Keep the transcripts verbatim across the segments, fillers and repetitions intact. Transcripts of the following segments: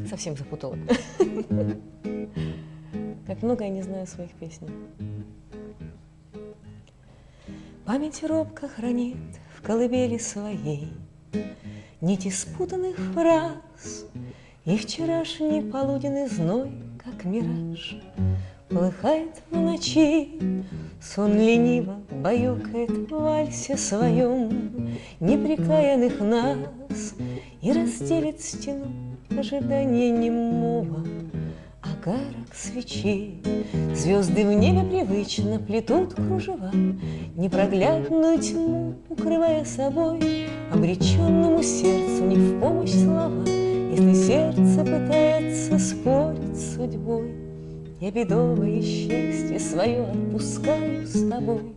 совсем запутала. Как много я не знаю своих песен. Память робко хранит в колыбели своей нити спутанных фраз, и вчерашний полуденный зной, как мираж, полыхает в ночи. Сон лениво баюкает в вальсе своем непрекаянных нас и разделит стену ожидания немого огарок свечи. Звезды в небе привычно плетут кружева, непроглядную тьму укрывая собой. Обреченному сердцу не в помощь слова, если сердце пытается спорить с судьбой. Я бедовое счастье свое отпускаю с тобой.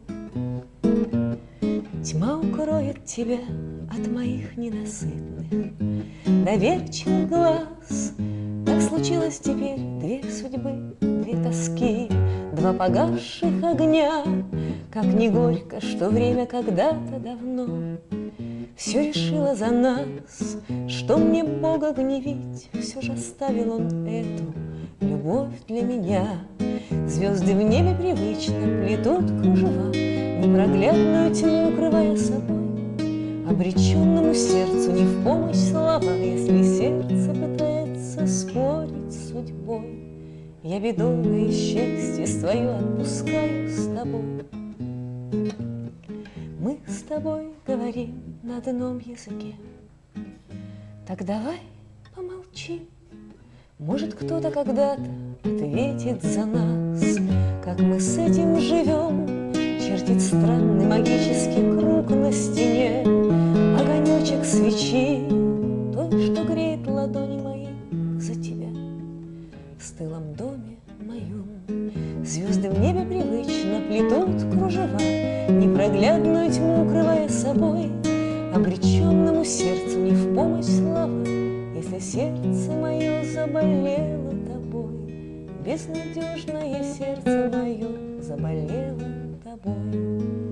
Тьма укроет тебя от моих ненасытных, доверчивых глаз. Так случилось теперь две судьбы, две тоски, два погасших огня. Как не горько, что время когда-то давно все решило за нас, что мне Бога гневить, все же оставил он эту любовь для меня. Звезды в небе привычно плетут кружева, непроглядную тьму укрывая собой. Обреченному сердцу не в помощь слова, если сердце пытается спорить с судьбой. Я бедовое счастье свое отпускаю с тобой. Мы с тобой говорим на одном языке, так давай помолчим. Может, кто-то когда-то ответит за нас, как мы с этим живем. Чертит странный магический круг на стене огонечек свечи, той, что греет ладони мои за тебя. В стылом доме моем звезды в небе привычно плетут кружева, непроглядную тьму укрывая собой. Обреченному сердцу не в помощь слова, если сердце мое заболело тобой. Безнадежное сердце мое заболело тобой.